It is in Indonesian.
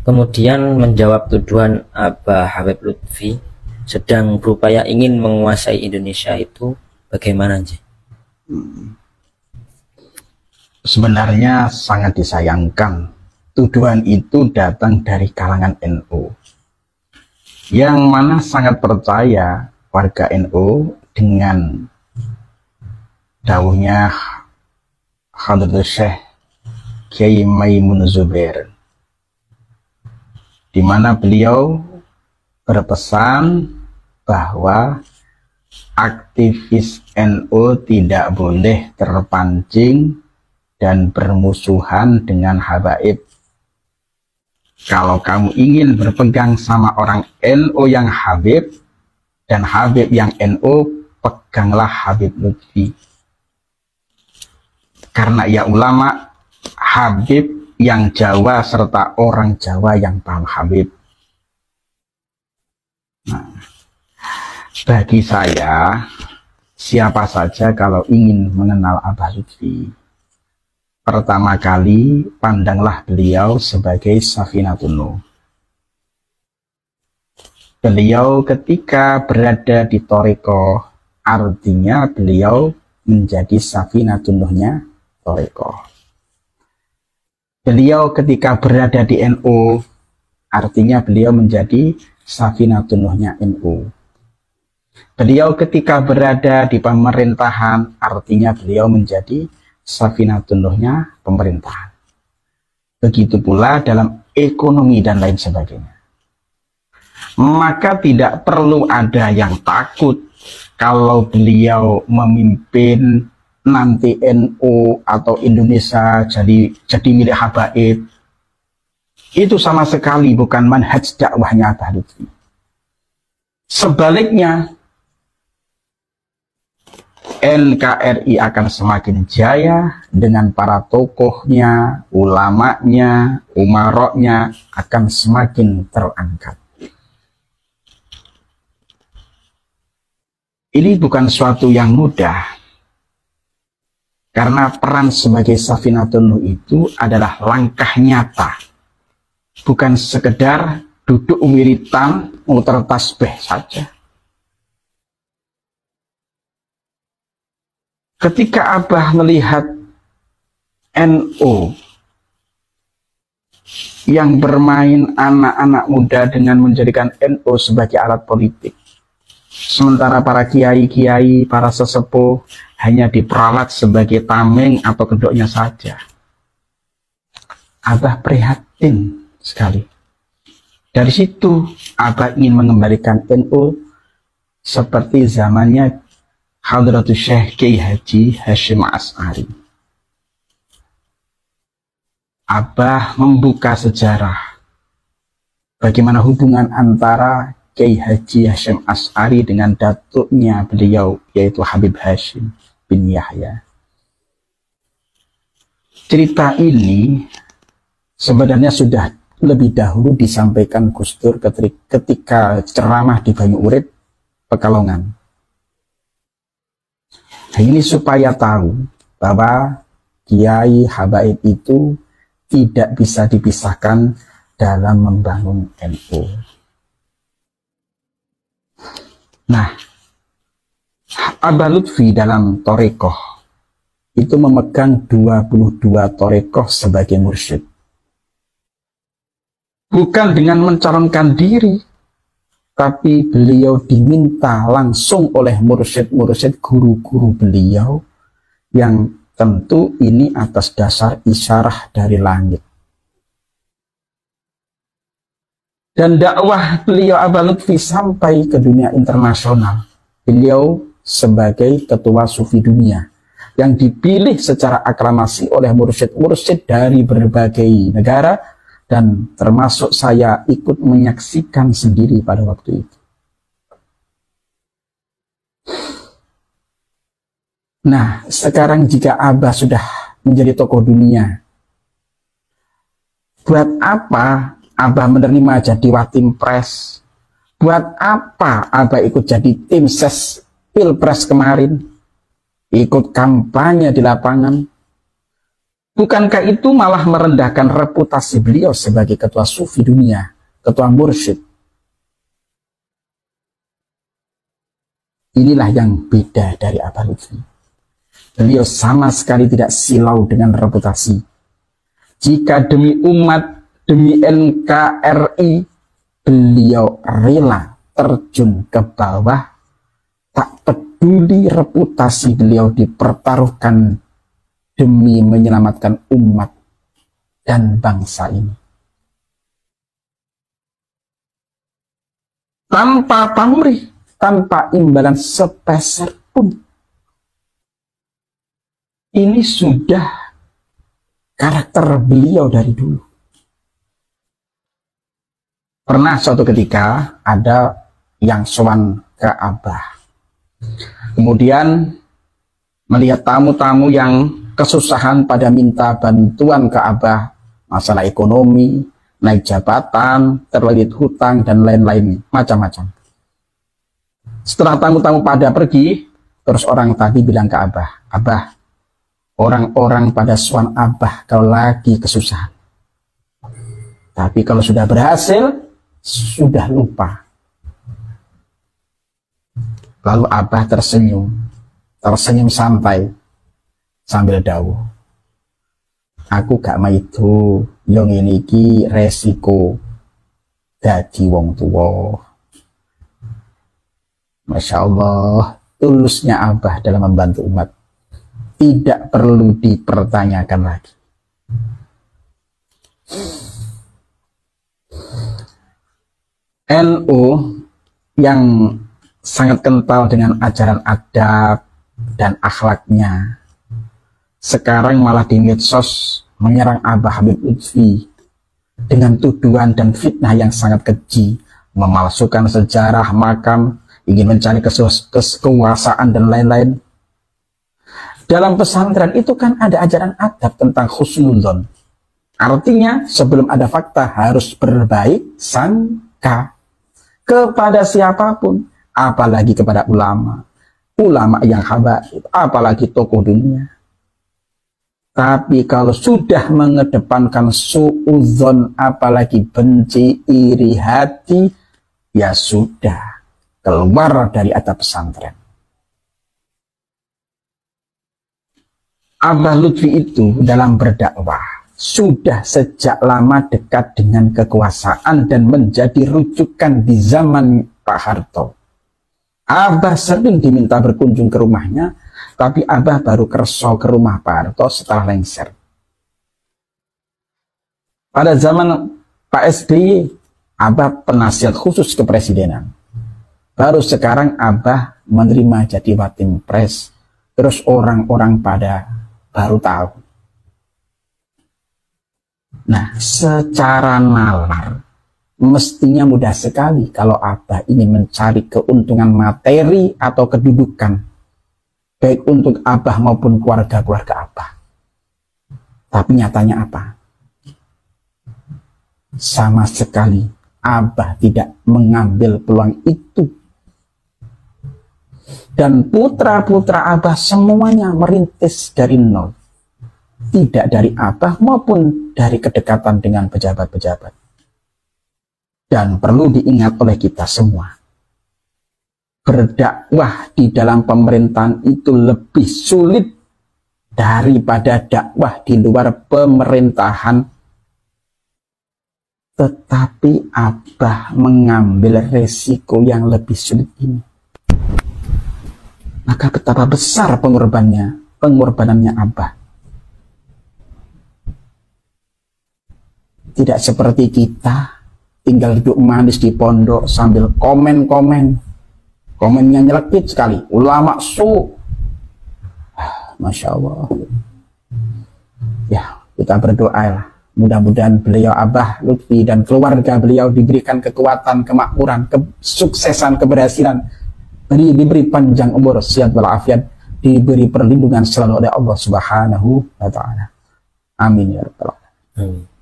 kemudian menjawab tuduhan Abah Habib Lutfi sedang berupaya ingin menguasai Indonesia itu bagaimana sih? Sebenarnya sangat disayangkan tuduhan itu datang dari kalangan NU, yang mana sangat percaya warga NU dengan dawuhnya Hadratus Syekh Kiai Maimun Zubair, di mana beliau berpesan bahwa aktivis NU tidak boleh terpancing dan bermusuhan dengan habaib. Kalau kamu ingin berpegang sama orang NU yang Habib dan Habib yang NU, peganglah Habib Lutfi. Karena ia ulama Habib yang Jawa serta orang Jawa yang paham Habib. Nah, bagi saya, siapa saja kalau ingin mengenal Abah Lutfi, pertama kali pandanglah beliau sebagai Safinatun Nuh. Beliau ketika berada di Thariqah, artinya beliau menjadi Safinatun Nuhnya Thariqah. Beliau ketika berada di NU, artinya beliau menjadi Safinatun Nuhnya NU. Beliau ketika berada di pemerintahan, artinya beliau menjadi Safinatun Nuhnya pemerintahan. Begitu pula dalam ekonomi dan lain sebagainya. Maka tidak perlu ada yang takut kalau beliau memimpin nanti NU atau Indonesia jadi milik habaib. Itu sama sekali bukan manhaj dakwahnya Abah Lutfi. Sebaliknya, NKRI akan semakin jaya dengan para tokohnya, ulamanya, umaroknya akan semakin terangkat. Ini bukan suatu yang mudah, karena peran sebagai Safinatun Nuh itu adalah langkah nyata, bukan sekedar duduk wiritan muter tasbih saja. Ketika Abah melihat NU yang bermain anak-anak muda dengan menjadikan NU sebagai alat politik, sementara para kiai-kiai, para sesepuh hanya diperalat sebagai tameng atau kedoknya saja, Abah prihatin sekali. Dari situ Abah ingin mengembalikan NU seperti zamannya Hadratus Syekh Kiai Haji Hasyim As'ari. Abah membuka sejarah bagaimana hubungan antara Kiai Haji Hasyim As'ari dengan datuknya beliau, yaitu Habib Hashim bin Yahya. Cerita ini sebenarnya sudah lebih dahulu disampaikan Gus Dur ketika ceramah di Banyu Urip, Pekalongan. Ini supaya tahu bahwa kiai habaib itu tidak bisa dipisahkan dalam membangun NU. Nah, Abah Lutfi dalam Thariqah itu memegang 22 Thariqah sebagai mursyid. Bukan dengan mencalonkan diri, tapi beliau diminta langsung oleh mursyid-mursyid guru-guru beliau, yang tentu ini atas dasar isyarah dari langit. Dan dakwah beliau Abah Lutfi sampai ke dunia internasional. Beliau sebagai ketua sufi dunia yang dipilih secara aklamasi oleh mursyid-mursyid dari berbagai negara, dan termasuk saya ikut menyaksikan sendiri pada waktu itu. Nah, sekarang jika Abah sudah menjadi tokoh dunia, buat apa Abah menerima jadi watim pres? Buat apa Abah ikut jadi tim ses pilpres kemarin? Ikut kampanye di lapangan? Bukankah itu malah merendahkan reputasi beliau sebagai ketua sufi dunia, ketua mursyid? Inilah yang beda dari Abah Lutfi. Beliau sama sekali tidak silau dengan reputasi. Jika demi umat, demi NKRI, beliau rela terjun ke bawah, tak peduli reputasi beliau dipertaruhkan demi menyelamatkan umat dan bangsa ini. Tanpa pamrih, tanpa imbalan sepeser pun. Ini sudah karakter beliau dari dulu. Pernah suatu ketika ada yang sowan ke Abah. Kemudian melihat tamu-tamu yang kesusahan pada minta bantuan ke Abah, masalah ekonomi, naik jabatan, terlilit hutang, dan lain-lain, macam-macam. Setelah tamu-tamu pada pergi, terus orang tadi bilang ke Abah, Abah, orang-orang pada sowan Abah kalau lagi kesusahan. Tapi kalau sudah berhasil, sudah lupa. Lalu Abah tersenyum santai sambil dawuh, aku gak maido, yang ini iki resiko dadi wong tua. Masya Allah, tulusnya Abah dalam membantu umat tidak perlu dipertanyakan lagi. NU yang sangat kental dengan ajaran adab dan akhlaknya, sekarang malah di medsos menyerang Abah Habib Lutfi dengan tuduhan dan fitnah yang sangat keji, memalsukan sejarah makam, ingin mencari kekuasaan dan lain-lain. Dalam pesantren itu kan ada ajaran adab tentang husnudzon. Artinya sebelum ada fakta harus berbaik sangka kepada siapapun, apalagi kepada ulama yang habaib, apalagi tokoh dunia. Tapi kalau sudah mengedepankan suudzon, apalagi benci, iri hati, ya sudah keluar dari adab pesantren. Abah Lutfi itu dalam berdakwah sudah sejak lama dekat dengan kekuasaan dan menjadi rujukan di zaman Pak Harto. Abah sering diminta berkunjung ke rumahnya, tapi Abah baru kerso ke rumah Pak Harto setelah lengser. Pada zaman Pak SBY, Abah penasihat khusus kepresidenan. Baru sekarang Abah menerima jadi Watim Pres, terus orang-orang pada baru tahu. Nah, secara nalar mestinya mudah sekali kalau Abah ingin mencari keuntungan materi atau kedudukan, baik untuk Abah maupun keluarga-keluarga Abah. Tapi nyatanya apa? Sama sekali Abah tidak mengambil peluang itu. Dan putra-putra Abah semuanya merintis dari nol. Tidak dari Abah maupun dari kedekatan dengan pejabat-pejabat. Dan perlu diingat oleh kita semua, berdakwah di dalam pemerintahan itu lebih sulit daripada dakwah di luar pemerintahan. Tetapi Abah mengambil resiko yang lebih sulit ini. Maka betapa besar pengorbanannya Abah. Tidak seperti kita tinggal duduk manis di pondok sambil komen-komen. Komennya nyelekit sekali. Ulama Masya Allah. Ya, kita berdoa lah. Mudah-mudahan beliau Abah Lutfi dan keluarga beliau diberikan kekuatan, kemakmuran, kesuksesan, keberhasilan. Diberi panjang umur, sehat walafiat, diberi perlindungan selalu oleh Allah Subhanahu wa Ta'ala. Amin ya rabbal alamin.